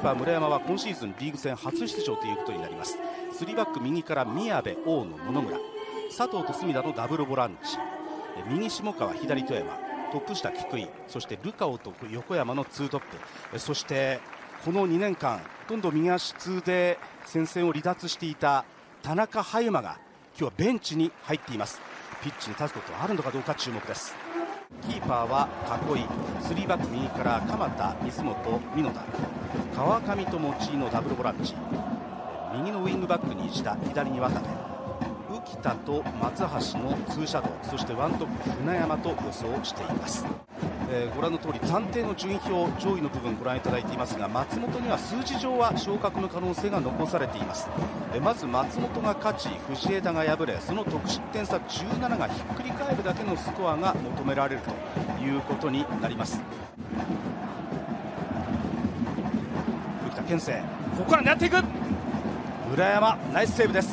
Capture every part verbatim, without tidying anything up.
ーパー村山は今シーズンリーグ戦初出場ということになります。スリーバック右から宮部、大野、野々村、佐藤と隅田のダブルボランチ、右下川、左富山、トップ下菊井、そしてルカオと横山のツートップ、そしてこのにねんかんほとんど右足痛で戦線を離脱していた田中羽馬が今日はベンチに入っています。ピッチに立つことはあるのかどうか注目です。キーパーは囲い、スリーバック右から鎌田、水本、美濃田、川上と持井のダブルボランチ、右のウイングバックに石田、左に渡部、浮田と松橋のツーシャドウ、そしてワントップ船山と予想しています。えー、ご覧の通り暫定の順位表、上位の部分ご覧いただいていますが、松本には数字上は昇格の可能性が残されています。えー、まず松本が勝ち、藤枝が敗れ、その得失点差じゅうなながひっくり返るだけのスコアが求められるということになります。浮田健生、ここから狙っていく、村山ナイスセーブです。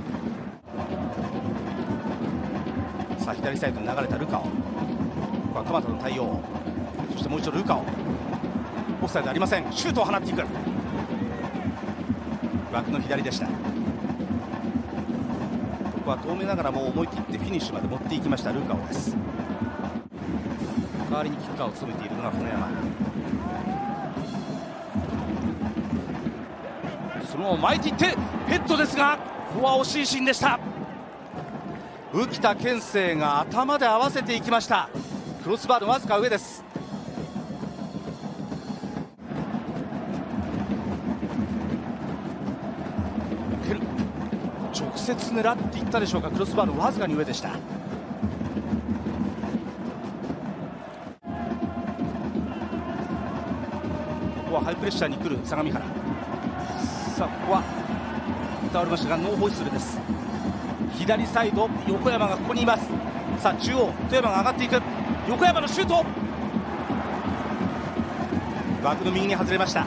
さあ左サイドに流れたルカオ、ここは鎌田の対応、そしてもう一度ルカオ、オフサイドありません、シュートを放っていく、枠の左でした。ここは遠めながらも思い切ってフィニッシュまで持っていきましたルカオです。代わりにキッカーを務めているのが船山、そのまま巻いていってヘッドですが、ここは惜しいシーンでした。浮田健生が頭で合わせていきました。クロスバーのわずか上です。直接狙っていったでしょうか。クロスバーのわずかに上でした。ここはハイプレッシャーに来る相模原、さあここは倒れましたがノーホイッスルです。左サイド横山がここにいます。さあ中央富山が上がっていく、横山のシュート、枠の右に外れました。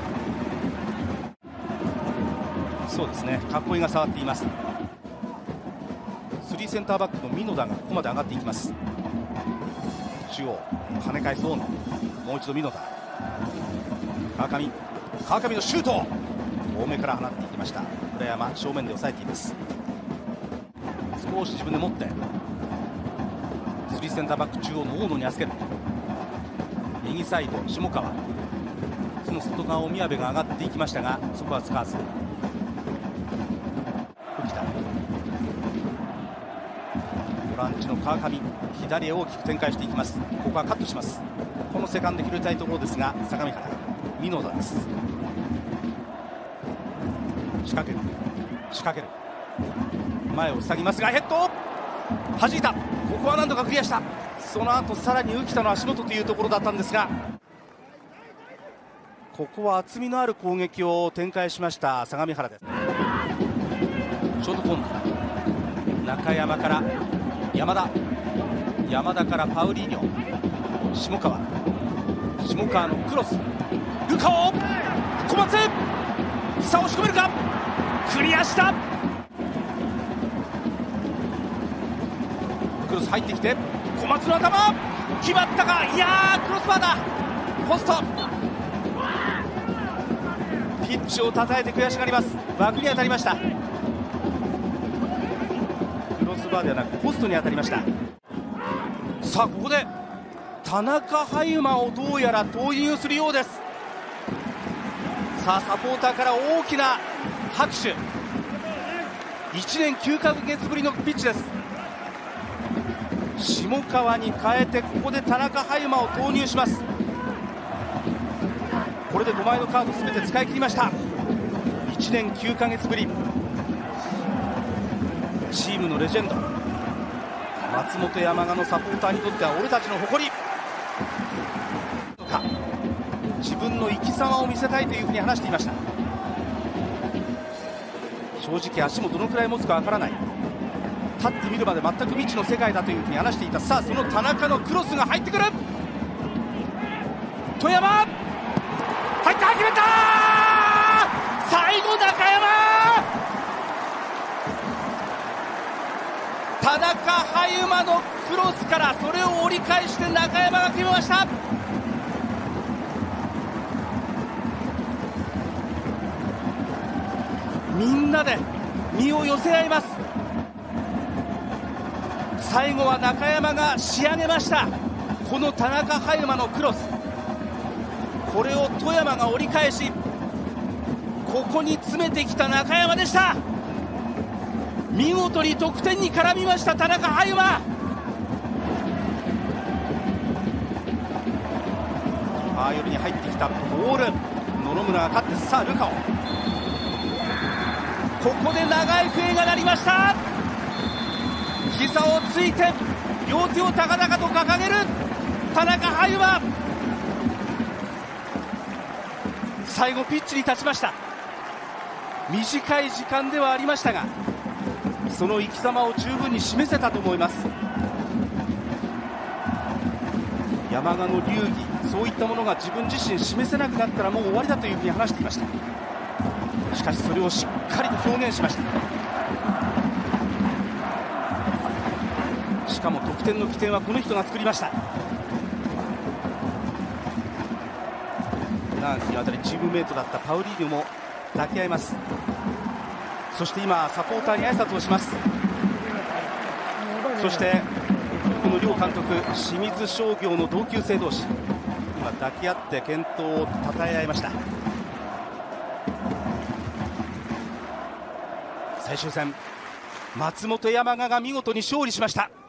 そうですね、囲いが触っています。スリーセンターバックの美濃田がここまで上がっていきます。中央跳ね返す大野、もう一度美濃田、川上、川上のシュート、多めから放っていきました。村山正面で抑えています。少し自分で持ってスリーセンターバック中央の大野に預ける、右サイド下川、その外側を宮部が上がっていきましたが、そこは使わず浮田、ボランチの川上、左へ大きく展開していきます。ここはカットします。このセカンド拾いたいところですが、相模原、美濃田です。仕掛ける仕掛ける、前を塞ぎますがヘッド弾いた、ここは何とかクリアした。その後さらに浮田の足元というところだったんですが、ここは厚みのある攻撃を展開しました相模原です。ショートコーナー、中山から山田、山田からパウリーニョ、下川、下川のクロス、ルカオ、小松、さあ押し込めるか、クリアした。クロス入ってきて小松の頭決まったか、いやークロスバーだ、ポスト、ピッチを叩いて悔しがります。枠に当たりました。クロスバーではなくポストに当たりました。さあここで田中羽馬をどうやら投入するようです。さあサポーターから大きな拍手、いちねんきゅうかげつぶりのピッチです。下川に変えてここで田中羽馬を投入します。これでごまいのカード全て使い切りました。いちねんきゅうかげつぶり、チームのレジェンド松本山雅のサポーターにとっては俺たちの誇り、自分の生き様を見せたいというふうに話していました。正直足もどのくらい持つかわからない、立ってみるまで全く未知の世界だというふうに話していた。さあその田中のクロスが入ってくる、富山入った、決めた、最後中山、田中羽馬のクロスからそれを折り返して中山が決めました。 みんなで身を寄せ合います。最後は中山が仕上げました。この田中葉山のクロス、これを富山が折り返し、ここに詰めてきた中山でした。見事に得点に絡みました田中葉山。ああ、夜に入ってきたボール、野々村が勝って、さあルカオ、ここで長い笛が鳴りました。膝をついて両手を高々と掲げる田中葉山、最後ピッチに立ちました。短い時間ではありましたが、その生き様を十分に示せたと思います。山鹿の流儀、そういったものが自分自身示せなくなったらもう終わりだというふうに話していました。しかしそれをしっかりと表現しました。しかも得点の起点はこの人が作りました。ナーンにあたりチームメイトだったパウリーニョも抱き合います。そして今サポーターに挨拶をします。そしてこの両監督、清水商業の同級生同士、今抱き合って健闘をたたえ合いました。最終戦、松本山雅が見事に勝利しました。